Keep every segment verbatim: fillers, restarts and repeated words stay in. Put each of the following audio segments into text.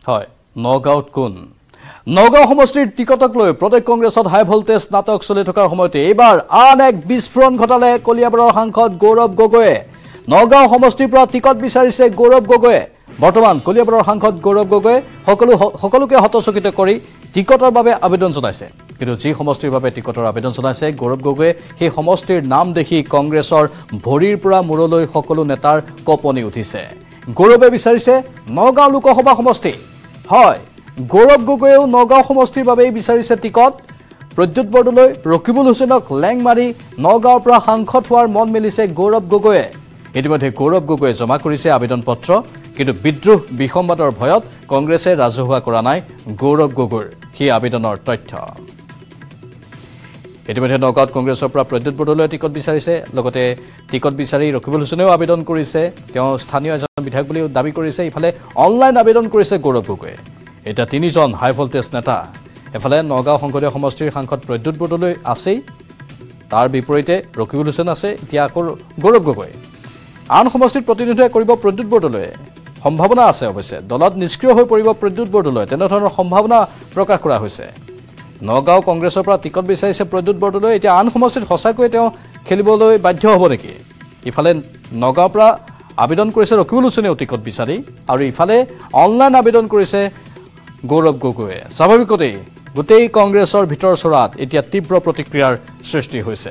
হয় নগাঁৱত কোন নগাঁও সমষ্টিৰ টিকটক লৈ প্ৰদেশ কংগ্ৰেছত হাই ভোল্টেজ নাটক চলি থকাৰ সময়তে এইবাৰ আন এক বিস্ফোৰণ ঘটালে কলিয়াবৰৰ সাংসদ গৌৰৱ গগৈয়ে নগাঁও সমষ্টিৰ পৰা টিকট বিচাৰিছে গৌৰৱ গগৈয়ে বৰ্তমান কলিয়াবৰৰ সাংসদ গৌৰৱ গগৈয়ে সকলো সকলোকে হতচকিত কৰি টিকটৰ বাবে আবেদন জনাইছে কিন্তু যি সমষ্টিৰ বাবে টিকটৰ আবেদন জনাইছে গৌৰৱ গগৈয়ে সেই সমষ্টিৰ নাম দেখি কংগ্ৰেছৰ ভৰিৰ পৰা মূৰলৈ সকলো নেতাৰ কপনি উঠিছে গৌৰৱে বিচাৰিছে নগাঁও লোকসভা সমষ্টি হয় গৌৰৱ গগৈয়েও নগাঁও সমষ্টিৰ বাবে বিচাৰিছে টিকট প্ৰদ্যুৎ বৰদলৈ ৰকিবুল হুছেইনক লেং মাৰি নগাঁৱৰ পৰা সাংসদ হোৱাৰ মন মেলিছে গৌৰৱ গগৈয়ে ইতিমধ্যে গৌৰৱ গগৈয়ে জমা কৰিছে আবেদন পত্ৰ কিন্তু বিদ্ৰোহ বিসম্বাদৰ ভয়ত কংগ্ৰেছে ৰাজহুৱা কৰা নাই গৌৰৱ গগৈৰ সেই আবেদনৰ তথ্য ইতিমধ্যে নগাঁৱত কংগ্ৰেছৰ পৰা প্ৰদ্যুৎ বৰদলৈয়ে টিকট বিচাৰিছে লগতে টিকট বিচাৰি ৰকিবুল হুছেইনেও আবেদন কৰিছে তেওঁ স্থানীয় এজন বিধায়ক বুলি দাবী কৰিছে ইফালে অনলাইন আবেদন কৰিছে গৌৰৱ গগৈয়ে এটা তিনিজন হাই ভোল্টেজ নেতা এফালে নগাঁও সংসদীয় সমষ্টিৰ সাংসদ প্ৰদ্যুৎ বৰদলৈ আছেই তাৰ বিপৰীতে ৰকিবুল হুছেইন আছে এতিয়া আকৌ গৌৰৱ গগৈ আন সমষ্টিত প্ৰতিনিধিত্ব কৰিব প্ৰদ্যুৎ বৰদলৈয়ে সম্ভাৱনা আছে অৱশ্যে দলত নিষ্ক্ৰিয় হৈ পৰিব প্ৰদ্যুৎ বৰদলৈ তেনেধৰণৰ সম্ভাৱনা প্ৰকাশ কৰা হৈছে নগাঁও কংগ্ৰেছৰ পৰা টিকট বিচাৰিছে প্ৰদ্যুৎ বৰদলৈ এতিয়া আন সমষ্টিত সঁচাকৈ তেওঁ খেলিবলৈ বাধ্য হ'ব নেকি ইফালে নগাঁৱৰ পৰা আবেদন কৰিছে ৰকিবুল হুছেইনেও টিকট বিচাৰি আৰু ইফালে অনলাইন আবেদন কৰিছে গৌৰৱ গগৈয়ে স্বাভাৱিকতেই গোটেই কংগ্ৰেছৰ ভিতৰ চৰাত এতিয়া তীব্ৰ প্ৰতিক্ৰিয়াৰ সৃষ্টি হৈছে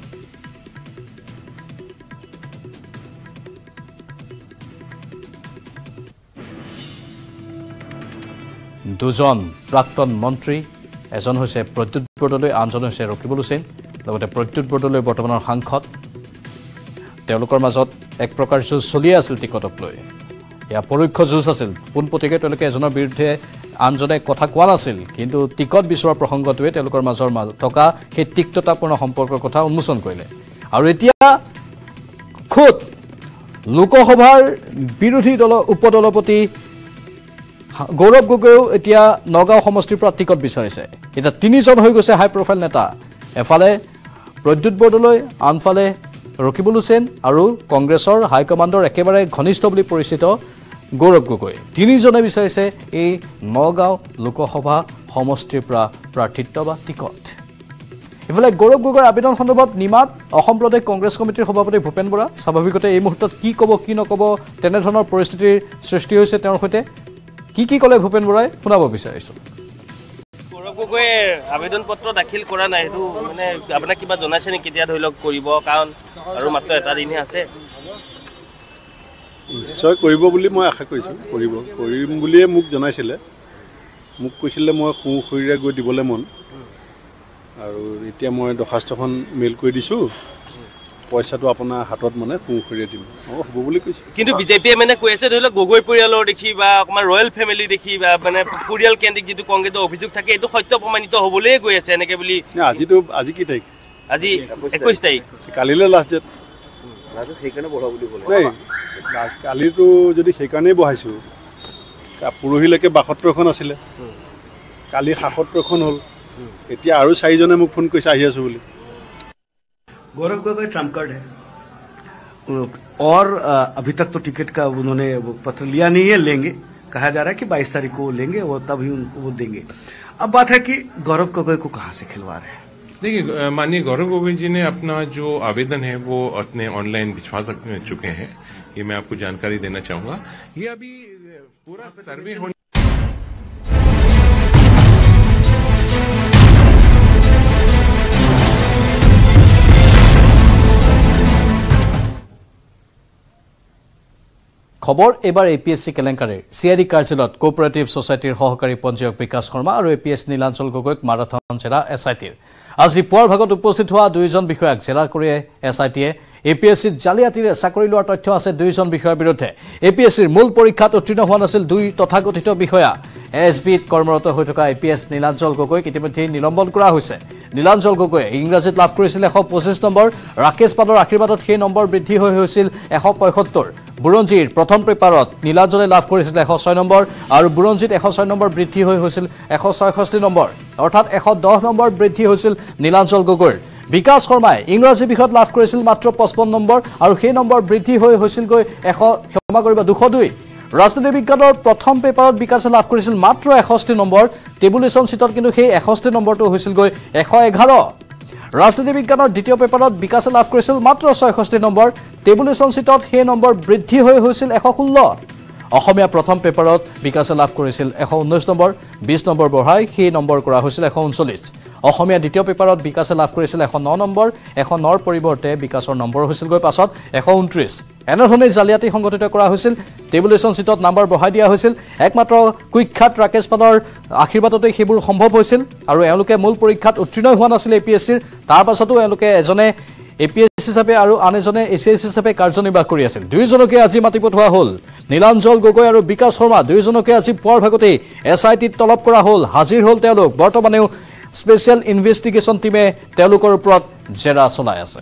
দুজন প্ৰাক্তন মন্ত্ৰী এজন হৈছে প্ৰদ্যুৎ বৰদলৈ আনজন হৈছে ৰকিবুল হুছেইন লগতে প্ৰদ্যুৎ বৰদলৈ বৰ্তমানৰ সাংসদ তেওঁলোকৰ মাজত এক প্ৰকাৰ যুঁজ চলি আছিল টিকটক লৈ ইয়া পৰোক্ষ যুঁজ আছিল পোনপটীয়াকৈ তেওঁলোকে এজনৰ বিৰুদ্ধে আনজনে কথা কোৱা নাছিল কিন্তু টিকট বিচৰাৰ প্ৰসংগটোৱে তেওঁলোকৰ মাজৰ মাজত থকা সেই তিক্ততাপূৰ্ণ সম্পৰ্কৰ কথা উন্মোচন কৰিলে আৰু এতিয়া খুদ লোকসভাৰ বিৰোধী দল উপদলপতি গৌৰৱ গগৈও এতিয়া নগাঁও সমষ্টিৰ পৰা টিকট বিচাৰিছে এতিয়া তিনিজন হৈ গৈছে হাই প্ৰফাইল নেতা এফালে প্ৰদ্যুৎ বৰদলৈ আনফালে ৰকিবুল হুছেইন আৰু কংগ্ৰেছৰ হাইকমাণ্ডৰ একেবাৰে ঘনিষ্ঠ বুলি পৰিচিত গৌৰৱ গগৈ তিনিজনে বিচাৰিছে এই নগাঁও লোকসভা সমষ্টিৰ পৰা প্ৰাৰ্থিত্ব বা টিকট ইফালে গৌৰৱ গগৈৰ আবেদন সন্দৰ্ভত নিমাত অসম প্ৰদেশ কংগ্ৰেছ কমিটিৰ সভাপতি ভূপেন বৰা স্বাভাৱিকতে এই মুহূৰ্তত কি ক'ব কি নক'ব তেনেধৰণৰ পৰিস্থিতিৰ সৃষ্টি হৈছে তেওঁৰ সৈতে কি কি ক'লে ভূপেন বৰাই শুনাব বিচাৰিছোঁ গৌৰৱ গগৈয়ে আবেদন পত্ৰ দাখিল কৰা নাই সেইটো মানে আপোনাক কিবা জনাইছে নেকি কেতিয়া ধৰি লওক কৰিব কাৰণ আৰু মাত্ৰ এটা দিনহে আছে নিশ্চয় কৰিব বুলি মই আশা কৰিছোঁ কৰিব কৰিম বুলিয়ে মোক জনাইছিলে মোক কৈছিলে মই সোঁ খৰিৰে গৈ দিবলৈ মন আৰু এতিয়া মই দৰখাস্তখন মেইল কৰি দিছোঁ পইচাটো আপোনাৰ হাতত মানে সোঁ খৰিৰে দিম অঁ হ'ব বুলি কৈছে কিন্তু বিজেপিয়ে মানে কৈ আছে ধৰি লওক গগৈ পৰিয়ালৰ দেখি বা অকণমান ৰয়েল ফেমিলি দেখি বা মানে পৰিয়াল কেন্দ্ৰিক যিটো কংগ্ৰেছৰ অভিযোগ থাকে এইটো সত্য প্ৰমাণিত হ'বলৈয়ে গৈ আছে এনেকৈ বুলি আজিতো আজি কি তাৰিখ আজি একৈছ তাৰিখ কালিলৈ লাষ্ট ডেট সেইকাৰণে বঢ়া বুলি ক'লে দেই কালিতো যদি সেইকাৰণেই বহাইছোঁ পৰহিলৈকে বাসত্তৰখন আছিলে কালি সাতসত্তৰখন হ'ল এতিয়া আৰু চাৰিজনে মোক ফোন কৰিছে আহি আছোঁ বুলি गौरव गगৈ ट्रम्प कार्ड है और अभी तक तो टिकट का उन्होंने वो पत्र लिया नहीं है लेंगे कहा जा रहा है कि बाईस तारीख को लेंगे और तभी उनको वो देंगे अब बात है कि गौरव गगৈ को कहां से खिलवा रहे हैं देखिए माननीय गौरव गगৈ जी ने अपना जो आवेदन है वो अपने ऑनलाइन भिजवा चुके हैं ये मैं आपको जानकारी देना चाहूंगा ये अभी पूरा सर्वे होने খবৰ এবাৰ এপিএসসি কেলেংকাৰীৰ সিআইডি কাৰ্যালয়ত কোঅপাৰেটিভ সোসাইটিৰ সহকাৰী পঞ্জীয়ক বিকাশ শৰ্মা আৰু এপিএস নীলাঞ্চল গগৈক মাৰাথন জেৰা এছআইটিৰ আজি পুৱাৰ ভাগত উপস্থিত হোৱা দুইজন বিষয়াক জেৰা কৰি এছআইটিয়ে এপিএসসিত জালিয়াতিৰে চাকৰি লোৱাৰ তথ্য আছে দুইজন বিষয়াৰ বিৰুদ্ধে এপিএসসিৰ মূল পৰীক্ষাত উত্তীৰ্ণ হোৱা নাছিল দুই তথাকথিত বিষয়া এছবিত কৰ্মৰত হৈ থকা এপিএস নীলাঞ্চল গগৈক ইতিমধ্যে নিলম্বন কৰা হৈছে নীলাঞ্চল গগৈয়ে ইংৰাজীত লাভ কৰিছিল এশ পঁচিছ নম্বৰ ৰাকেশ পালৰ আশীৰ্বাদত সেই নম্বৰ বৃদ্ধি হৈ হৈছিল এশ পঁয়সত্তৰ বুৰঞ্জীৰ প্ৰথম পেপাৰত নীলাঞ্চলে লাভ কৰিছিল এশ ছয় নম্বৰ আৰু বুৰঞ্জীত এশ ছয় নম্বৰ বৃদ্ধি হৈ হৈছিল এশ ছয়ষষ্ঠি নম্বৰ অৰ্থাৎ এশ দহ নম্বৰ বৃদ্ধি হৈছিল নীলাঞ্চল গগৈৰ বিকাশ শৰ্মাই ইংৰাজী বিষয়ত লাভ কৰিছিল মাত্ৰ পঁচপন্ন নম্বৰ আৰু সেই নম্বৰ বৃদ্ধি হৈ হৈছিল গৈ এশ ক্ষমা কৰিব দুশ দুই ৰাজনীতি বিজ্ঞানৰ প্ৰথম পেপাৰত বিকাশে লাভ কৰিছিল মাত্ৰ এষষ্ঠি নম্বৰ টেবুলেশ্যন চিটত কিন্তু সেই এষষ্ঠি নম্বৰটো হৈছিল গৈ এশ এঘাৰ ৰাজনীতি বিজ্ঞানৰ দ্বিতীয় পেপাৰত বিকাশে লাভ কৰিছিল মাত্ৰ ছয়ষষ্ঠি নম্বৰ টেবুলেশ্যন চিটত সেই নম্বৰ বৃদ্ধি হৈ হৈছিল এশ ষোল্ল অসমীয়া প্ৰথম পেপাৰত বিকাশে লাভ কৰিছিল এশ ঊনৈছ নম্বৰ বিশ নম্বৰ বঢ়াই সেই নম্বৰ কৰা হৈছিল এশ ঊনচল্লিছ অসমীয়া দ্বিতীয় পেপাৰত বিকাশে লাভ কৰিছিল এশ ন নম্বৰ এশ নৰ পৰিৱৰ্তে বিকাশৰ নম্বৰ হৈছিল গৈ পাছত এশ ঊনত্ৰিছ এনেধৰণে জালিয়াতি সংগঠিত কৰা হৈছিল টেবুলেশ্যন চিটত নম্বৰ বঢ়াই দিয়া হৈছিল একমাত্ৰ কুখ্যাত ৰাকেশ পালৰ আশীৰ্বাদতে সেইবোৰ সম্ভৱ হৈছিল আৰু এওঁলোকে মূল পৰীক্ষাত উত্তীৰ্ণ হোৱা নাছিল এ পি এছ চিৰ তাৰ পাছতো এওঁলোকে এজনে এ পি এছ চি হিচাপে আৰু আন এজনে এ চি এছ চি হিচাপে কাৰ্যনিৰ্বাহ কৰি আছিল দুয়োজনকে আজি মাতি পঠোৱা হ'ল নীলাঞ্জল গগৈ আৰু বিকাশ শৰ্মা দুয়োজনকে আজি পুৱাৰ ভাগতেই এছ আই টিত তলব কৰা হ'ল হাজিৰ হ'ল তেওঁলোক বৰ্তমানেও স্পেচিয়েল ইনভেষ্টিগেশ্যন টিমে তেওঁলোকৰ ওপৰত জেৰা চলাই আছে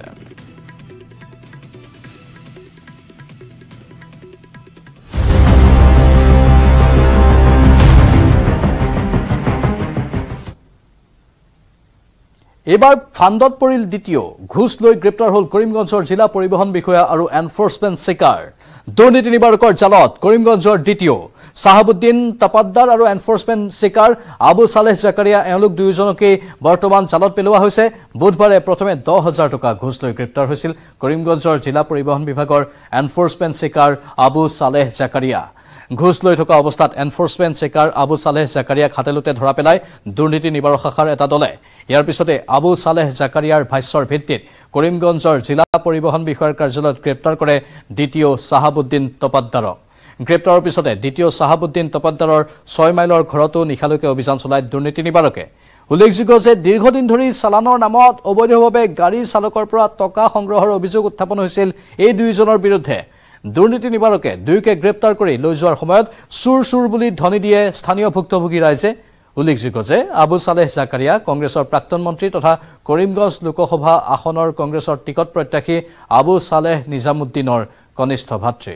এবাৰ ফাণ্ডত পৰিল দ্বিতীয় ঘুষ লৈ গ্ৰেপ্তাৰ হ'ল কৰিমগঞ্জৰ জিলা পৰিবহণ বিষয়া আৰু এনফোৰ্সমেণ্ট চিকাৰ দুৰ্নীতি নিবাৰকৰ জালত কৰিমগঞ্জৰ দ্বিতীয় সাহাবুদ্দিন তপাদ্দাৰ আৰু এনফোৰ্সমেণ্ট চিকাৰ আবু সালেহ জাকাৰিয়া এওঁলোক দুয়োজনকে বৰ্তমান জালত পেলোৱা হৈছে বুধবাৰে প্ৰথমে দহ হাজাৰ টকা ঘুষ লৈ গ্ৰেপ্তাৰ হৈছিল কৰিমগঞ্জৰ জিলা পৰিবহণ বিভাগৰ এনফোৰ্সমেণ্ট চিকাৰ আবু সালেহ জাকাৰিয়া ঘুষ লৈ থকা অৱস্থাত এনফোৰ্সমেণ্ট চিকাৰ আবু সালেহ জাকাৰিয়াক হাতেলোতে ধৰা পেলাই দুৰ্নীতি নিবাৰক শাখাৰ এটা দলে ইয়াৰ পিছতে আবু সালেহ জাকাৰিয়াৰ ভাষ্যৰ ভিত্তিত কৰিমগঞ্জৰ জিলা পৰিবহণ বিষয়াৰ কাৰ্যালয়ত গ্ৰেপ্তাৰ কৰে দ্বিতীয় সাহাবুদ্দিন তপাদ্দাৰক গ্ৰেপ্তাৰৰ পিছতে দ্বিতীয় সাহাবুদ্দিন তপাদ্দাৰৰ ছয় মাইলৰ ঘৰতো নিশালৈকে অভিযান চলায় দুৰ্নীতি নিবাৰকে উল্লেখযোগ্য যে দীৰ্ঘদিন ধৰি চালানৰ নামত অবৈধভাৱে গাড়ী চালকৰ পৰা টকা সংগ্ৰহৰ অভিযোগ উত্থাপন হৈছিল এই দুইজনৰ বিৰুদ্ধে দুৰ্নীতি নিবাৰকে দুয়োকে গ্ৰেপ্তাৰ কৰি লৈ যোৱাৰ সময়ত চুৰ চুৰ বুলি ধ্বনি দিয়ে স্থানীয় ভুক্তভোগী ৰাইজে উল্লেখযোগ্য যে আবু সালেহ জাকাৰিয়া কংগ্ৰেছৰ প্ৰাক্তন মন্ত্ৰী তথা কৰিমগঞ্জ লোকসভা আসনৰ কংগ্ৰেছৰ টিকট প্ৰত্যাশী আবু সালেহ নিজামুদ্দিনৰ কনিষ্ঠ ভাতৃ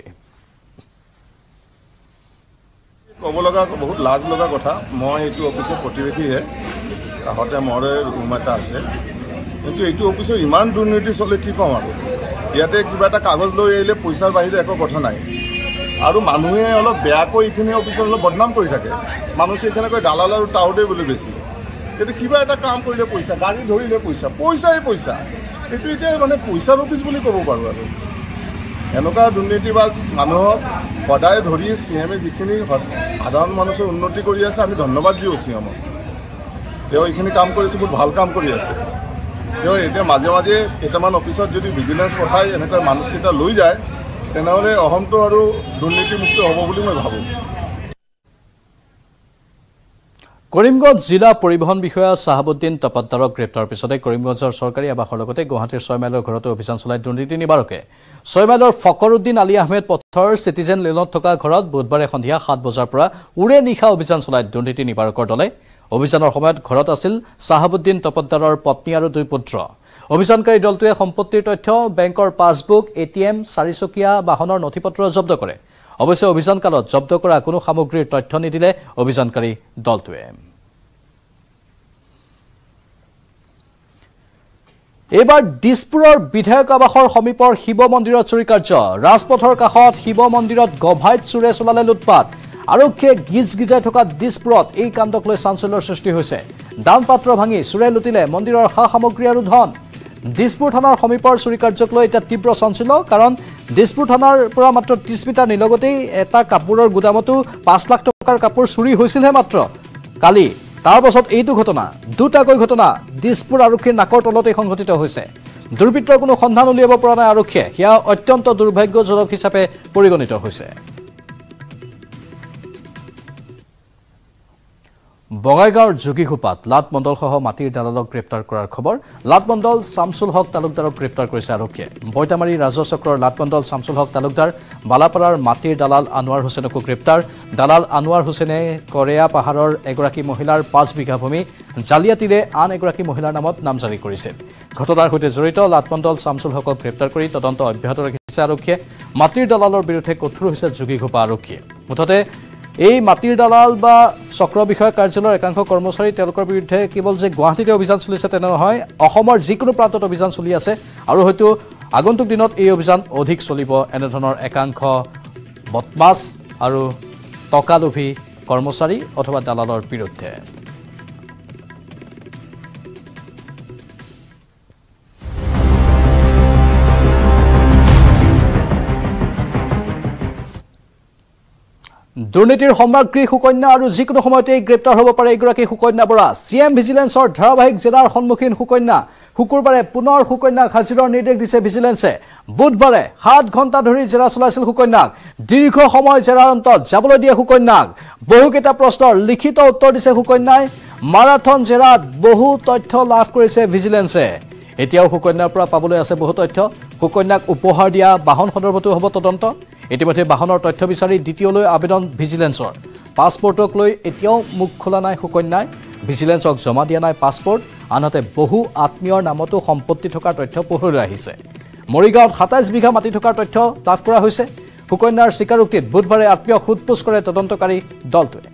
ক'ব লগা বহুত লাজ লগা কথা মই এইটো অফিচৰ প্ৰতিবেশীহে কাষতে মৰে ৰুম এটা আছে কিন্তু এইটো অফিচৰ ইমান দুৰ্নীতি চলে কি ক'ম আৰু ইয়াতে কিবা এটা কাগজ লৈ আহিলে পইচাৰ বাহিৰে একো কথা নাই আৰু মানুহে অলপ বেয়াকৈ এইখিনি অফিচৰ অলপ বদনাম কৰি থাকে মানুহে এইখানে কয় দালাল আৰু টাউডে বুলি বেছি কিন্তু কিবা এটা কাম কৰিলে পইচা গাড়ী ধৰিলে পইচা পইচাই পইচা এইটো এতিয়া মানে পইচাৰ অফিচ বুলি ক'ব পাৰোঁ আৰু এনেকুৱা দুৰ্নীতিবাজ মানুহক সদায় ধৰি চি এমে যিখিনি সাধাৰণ মানুহৰ উন্নতি কৰি আছে আমি ধন্যবাদ দিওঁ চি এমক তেওঁ এইখিনি কাম কৰিছে বহুত ভাল কাম কৰি আছে তেওঁ এতিয়া মাজে মাজে কেইটামান অফিচত যদি ভিজিলেন্স পঠাই এনেকুৱা মানুহকেইটা লৈ যায় তেনেহ'লে অসমটো আৰু দুৰ্নীতিমুক্ত হ'ব বুলি মই ভাবোঁ কৰিমগঞ্জ জিলা পৰিবহণ বিষয়া সাহাবুদ্দিন তপাদ্দাৰক গ্ৰেপ্তাৰৰ পিছতে কৰিমগঞ্জৰ চৰকাৰী আৱাসৰ লগতে গুৱাহাটীৰ ছয় মাইলৰ ঘৰতো অভিযান চলাই দুৰ্নীতি নিবাৰকে ছয় মাইলৰ ফকৰুদ্দিন আলী আহমেদ পথৰ চিটিজেন লেনত থকা ঘৰত বুধবাৰে সন্ধিয়া সাত বজাৰ পৰা উৰে নিশা অভিযান চলাই দুৰ্নীতি নিবাৰকৰ দলে অভিযানৰ সময়ত ঘৰত আছিল সাহাবুদ্দিন তপাদ্দাৰৰ পত্নী আৰু দুই পুত্ৰ অভিযানকাৰী দলটোৱে সম্পত্তিৰ তথ্য বেংকৰ পাছবুক এটিএম চাৰিচকীয়া বাহনৰ নথিপত্ৰ জব্দ কৰে অৱশ্যে অভিযানকালত জব্দ কৰা কোনো সামগ্ৰীৰ তথ্য নিদিলে অভিযানকাৰী দলটোৱে এবাৰ দিছপুৰৰ বিধায়ক আৱাসৰ সমীপৰ শিৱ মন্দিৰত চুৰি কাৰ্য ৰাজপথৰ কাষত শিৱ মন্দিৰত গভাইত চুৰে চলালে লুটপাট আৰক্ষীয়ে গিজ গিজাই থকা দিছপুৰত এই কাণ্ডক লৈ চাঞ্চল্যৰ সৃষ্টি হৈছে দান পাত্ৰ ভাঙি চুৰে লুটিলে মন্দিৰৰ সা সামগ্ৰী আৰু ধন দিছপুৰ থানাৰ সমীপৰ চুৰি কাৰ্যক লৈ এটা তীব্ৰ চাঞ্চল্য কাৰণ দিছপুৰ থানাৰ পৰা মাত্ৰ ত্ৰিশ মিটাৰ নিলগতেই এটা কাপোৰৰ গুদামতো পাঁচ লাখ টকাৰ কাপোৰ চুৰি হৈছিলহে মাত্ৰ কালি তাৰ পাছত এইটো ঘটনা দুটাকৈ ঘটনা দিছপুৰ আৰক্ষীৰ নাকৰ তলতে সংঘটিত হৈছে দুৰ্বৃত্তৰ কোনো সন্ধান উলিয়াব পৰা নাই আৰক্ষীয়ে সেয়া অত্যন্ত দুৰ্ভাগ্যজনক হিচাপে পৰিগণিত হৈছে বঙাইগাঁৱৰ যোগীঘোপাত লাট মণ্ডলসহ মাটিৰ দালালক গ্ৰেপ্তাৰ কৰাৰ খবৰ লাট মণ্ডল শামছুল হক তালুকদাৰক গ্ৰেপ্তাৰ কৰিছে আৰক্ষীয়ে বৈতামাৰী ৰাজহ চক্ৰৰ লাট মণ্ডল শামছুল হক তালুকদাৰ বালাপাৰাৰ মাটিৰ দালাল আনোৱাৰ হুছেইনকো গ্ৰেপ্তাৰ দালাল আনোৱাৰ হুছেইনে কৰেয়া পাহাৰৰ এগৰাকী মহিলাৰ পাঁচ বিঘা ভূমি জালিয়াতিৰে আন এগৰাকী মহিলাৰ নামত নামজাৰি কৰিছিল ঘটনাৰ সৈতে জড়িত লাট মণ্ডল শামছুল হকক গ্ৰেপ্তাৰ কৰি তদন্ত অব্যাহত ৰাখিছে আৰক্ষীয়ে মাটিৰ দালালৰ বিৰুদ্ধে কঠোৰ হৈছে যোগীঘোপা আৰক্ষীয়ে মুঠতে এই মাটিৰ দালাল বা চক্ৰ বিষয়া কাৰ্যালয়ৰ একাংশ কৰ্মচাৰী তেওঁলোকৰ বিৰুদ্ধে কেৱল যে গুৱাহাটীতে অভিযান চলিছে তেনে নহয় অসমৰ যিকোনো প্ৰান্তত অভিযান চলি আছে আৰু হয়তো আগন্তুক দিনত এই অভিযান অধিক চলিব এনেধৰণৰ একাংশ বদমাছ আৰু টকালোভী কৰ্মচাৰী অথবা দালালৰ বিৰুদ্ধে দুৰ্নীতিৰ সম্ৰাজ্ঞী সুকন্যা আৰু যিকোনো সময়তে গ্ৰেপ্তাৰ হ'ব পাৰে এগৰাকী সুকন্যা বৰা সিএম ভিজিলেন্সৰ ধাৰাবাহিক জেৰাৰ সন্মুখীন সুকন্যা শুকুৰবাৰে পুনৰ সুকন্যাক হাজিৰৰ নিৰ্দেশ দিছে ভিজিলেন্সে বুধবাৰে সাত ঘণ্টা ধৰি জেৰা চলাইছিল সুকন্যাক দীৰ্ঘ সময় জেৰাৰ অন্তত যাবলৈ দিয়ে সুকন্যাক বহুকেইটা প্ৰশ্নৰ লিখিত উত্তৰ দিছে সুকন্যাই মাৰাথন জেৰাত বহু তথ্য লাভ কৰিছে ভিজিলেন্সে এতিয়াও সুকন্যাৰ পৰা পাবলৈ আছে বহু তথ্য সুকন্যাক উপহাৰ দিয়া বাহন সন্দৰ্ভতো হ'ব তদন্ত ইতিমধ্যে বাহনৰ তথ্য বিচাৰি দ্বিতীয়লৈ আবেদন ভিজিলেন্সৰ পাছপৰ্টক লৈ এতিয়াও মুখ খোলা নাই সুকন্যাই ভিজিলেন্সক জমা দিয়া নাই পাছপৰ্ট আনহাতে বহু আত্মীয়ৰ নামতো সম্পত্তি থকাৰ তথ্য পোহৰলৈ আহিছে মৰিগাঁৱত সাতাইছ বিঘা মাটি থকাৰ তথ্য লাভ কৰা হৈছে সুকন্যাৰ স্বীকাৰোক্তিত বুধবাৰে আত্মীয়ক সোধপোছ কৰে তদন্তকাৰী দলটোৱে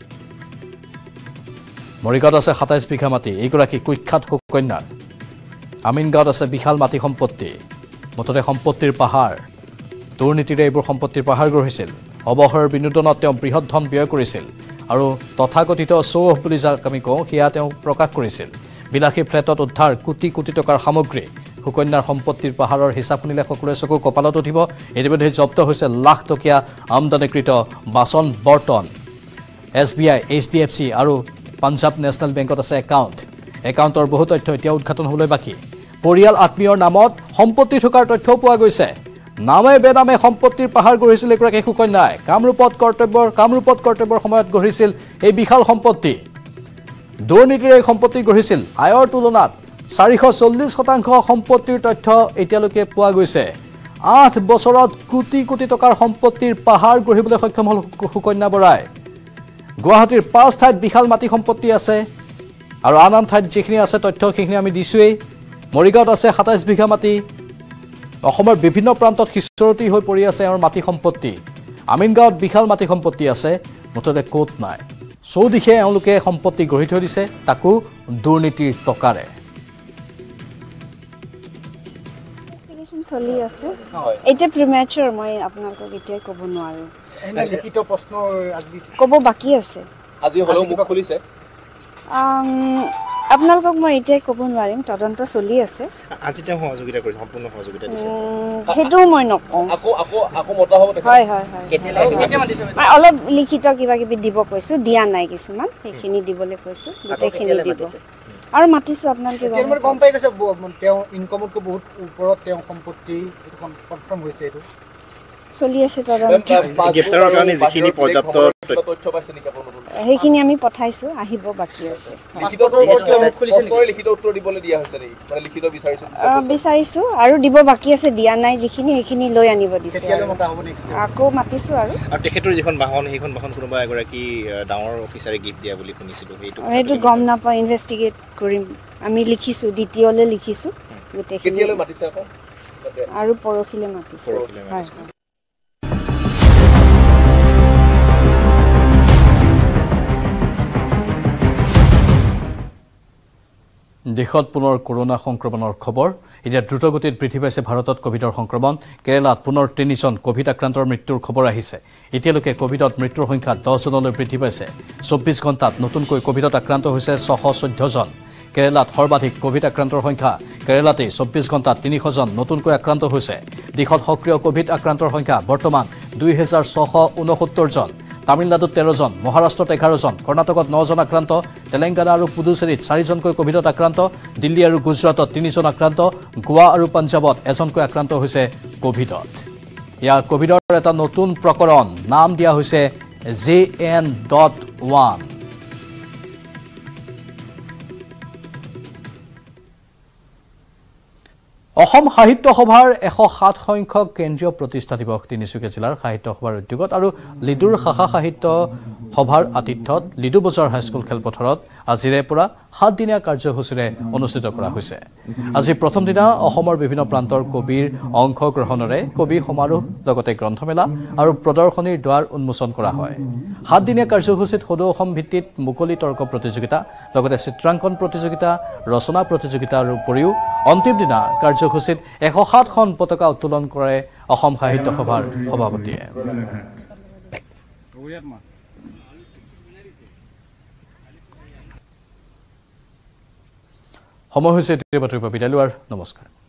মৰিগাঁৱত আছে সাতাইছ বিঘা মাটি এইগৰাকী কুখ্যাত সুকন্যাৰ আমিনগাঁৱত আছে বিশাল মাটি সম্পত্তি মুঠতে সম্পত্তিৰ পাহাৰ দুৰ্নীতিৰে এইবোৰ সম্পত্তিৰ পাহাৰ গঢ়িছিল অৱসৰৰ বিনোদনত তেওঁ বৃহৎ ধন ব্যয় কৰিছিল আৰু তথাকথিত শ্ব' অফ বুলি যাক আমি কওঁ সেয়া তেওঁ প্ৰকাশ কৰিছিল বিলাসী ফ্লেটত উদ্ধাৰ কোটি কোটি টকাৰ সামগ্ৰী সুকন্যাৰ সম্পত্তিৰ পাহাৰৰ হিচাপ শুনিলে সকলোৰে চকু কপালত উঠিব ইতিমধ্যে জব্দ হৈছে লাখ টকীয়া আমদানিকৃত বাচন বৰ্তন S B I H D F C আৰু পাঞ্জাৱ নেশ্যনেল বেংকত আছে একাউণ্ট একাউণ্টৰ বহু তথ্য এতিয়া উদ্ঘাটন হ'বলৈ বাকী পৰিয়াল আত্মীয়ৰ নামত সম্পত্তি থকাৰ তথ্যও পোৱা গৈছে নামে বেনামে সম্পত্তিৰ পাহাৰ গঢ়িছিল এগৰাকী সুকন্যাই কামৰূপত কৰ্তব্যৰ কামৰূপত কৰ্তব্যৰ সময়ত গঢ়িছিল এই বিশাল সম্পত্তি দুৰ্নীতিৰে এই সম্পত্তি গঢ়িছিল আয়ৰ তুলনাত চাৰিশ চল্লিছ শতাংশ সম্পত্তিৰ তথ্য এতিয়ালৈকে পোৱা গৈছে আঠ বছৰত কোটি কোটি টকাৰ সম্পত্তিৰ পাহাৰ গঢ়িবলৈ সক্ষম হ'ল সুকন্যা বৰাই গুৱাহাটীৰ পাঁচ ঠাইত বিশাল মাটি সম্পত্তি আছে আৰু আন আন ঠাইত যিখিনি আছে তথ্য সেইখিনি আমি দিছোৱেই মৰিগাঁৱত আছে সাতাইছ বিঘা মাটি অসমৰ বিভিন্ন প্ৰান্তত সিঁচৰতি হৈ পৰি আছে এওঁৰ মাটি সম্পত্তি আমিনগাঁৱত বিশাল মাটি সম্পত্তি আছে মুঠতে ক'ত নাই চৌদিশে এওঁলোকে সম্পত্তি গঢ়ি থৈ দিছে তাকো দুৰ্নীতিৰ টকাৰে ইনভেষ্টিগেশ্যন চলি আছে এটা প্ৰিমেচৰ মই আপোনালোকক এতিয়া ক'ব নোৱাৰো লিখিত প্ৰশ্ন আজি ক'ব বাকি আছে আজি হলেও মুখ খুলিছে আপোনালোকক মই এতিয়া ক'ব নোৱাৰিম তদন্ত চলি আছে আজি তেওঁ সহযোগিতা কৰি সম্পূৰ্ণ সহযোগিতা দিছে সেইটো মই নকওঁ আকৌ আকৌ আকৌ মতা হ'ব হয় হয় হয় কেতিয়া মাতিছে মই অলপ লিখিত কিবা কিবি দিব কৈছো দিয়া নাই কিছুমান সেইখিনি দিবলৈ কৈছো গোটেইখিনি দিব আৰু মাতিছো আপোনালোকে গম পাই গৈছে তেওঁ ইনকমতকৈ বহুত ওপৰত তেওঁ সম্পত্তি কনফাৰ্ম হৈছে এইটো চলি আছে তদন্ত গ্ৰেপ্তাৰৰ কাৰণে যিখিনি পৰ্যাপ্ত তথ্য পাইছে নেকি আপোনালোকে সেইখিনি আমি পঠাইছো আহিব বাকি আছে লিখিত উত্তৰ দিবলৈ দিয়া হৈছে নেকি মানে লিখিত বিচাৰিছো বিচাৰিছো আৰু দিব বাকি আছে দিয়া নাই যিখিনি সেইখিনি লৈ আনিব দিছে কেতিয়ালৈ মতা হ'ব নেক্সট আকৌ মাতিছো আৰু আৰু তেখেতৰ যিখন বাহন সেইখন বাহন কোনোবা এগৰাকী ডাঙৰ অফিচাৰে গিফ্ট দিয়া বুলি শুনিছিলো সেইটো সেইটো গম নাপাওঁ ইনভেষ্টিগেট কৰিম আমি লিখিছো দ্বিতীয়লৈ লিখিছো গোটেইখিনি কেতিয়ালৈ মাতিছে আকৌ আৰু পৰহিলৈ মাতিছে হয় দেশত পুনৰ কৰোনা সংক্ৰমণৰ খবৰ এতিয়া দ্ৰুতগতিত বৃদ্ধি পাইছে ভাৰতত কোভিডৰ সংক্ৰমণ কেৰালাত পুনৰ তিনিজন কোভিড আক্ৰান্তৰ মৃত্যুৰ খবৰ আহিছে এতিয়ালৈকে কোভিডত মৃত্যুৰ সংখ্যা দহ জনলৈ বৃদ্ধি পাইছে চৌব্বিছ ঘণ্টাত নতুনকৈ কোভিডত আক্ৰান্ত হৈছে ছশ চৈধ্য জন কেৰালাত সৰ্বাধিক কোভিড আক্ৰান্তৰ সংখ্যা কেৰালাতেই চৌব্বিছ ঘণ্টাত তিনিশ জন নতুনকৈ আক্ৰান্ত হৈছে দেশত সক্ৰিয় কোভিড আক্ৰান্তৰ সংখ্যা বৰ্তমান দুই হাজাৰ ছশ ঊনসত্তৰ জন তামিলনাডুত তেৰ জন মহাৰাষ্ট্ৰত এঘাৰ জন কৰ্ণাটকত ন জন আক্ৰান্ত তেলেংগানা আৰু পুডুচেৰীত চাৰিজনকৈ কোভিডত আক্ৰান্ত দিল্লী আৰু গুজৰাটত তিনিজন আক্ৰান্ত গোৱা আৰু পাঞ্জাৱত এজনকৈ আক্ৰান্ত হৈছে কোভিডত ইয়াৰ কোভিডৰ এটা নতুন প্ৰকৰণ নাম দিয়া হৈছে J N dot one Assam Sahitya সভাৰ এশ সাত সংখ্যক কেন্দ্ৰীয় প্ৰতিষ্ঠা দিৱস তিনিচুকীয়া জিলাৰ সাহিত্য সভাৰ উদ্যোগত আৰু লিডুৰ শাখা সাহিত্য সভাৰ আতিথ্যত লিডু বজাৰ হাইস্কুল খেলপথাৰত আজিৰে পৰা সাতদিনীয়া কাৰ্যসূচীৰে অনুষ্ঠিত কৰা হৈছে আজি প্ৰথম দিনা অসমৰ বিভিন্ন প্ৰান্তৰ কবিৰ অংশগ্ৰহণেৰে কবি সমাৰোহ লগতে গ্ৰন্থমেলা আৰু প্ৰদৰ্শনীৰ দ্বাৰ উন্মোচন কৰা হয় সাতদিনীয়া কাৰ্যসূচীত সদৌ অসম ভিত্তিত মুকলি তৰ্ক প্ৰতিযোগিতা লগতে চিত্ৰাংকন প্ৰতিযোগিতা ৰচনা প্ৰতিযোগিতাৰ উপৰিও অন্তিম দিনা কাৰ্যসূচীত এশ সাতখন পতাকা উত্তোলন কৰে অসম সাহিত্য সভাৰ সভাপতিয়ে সময় হৈছে এতিয়া বাতৰি পৰা বিদায় লোৱাৰ নমস্কাৰ।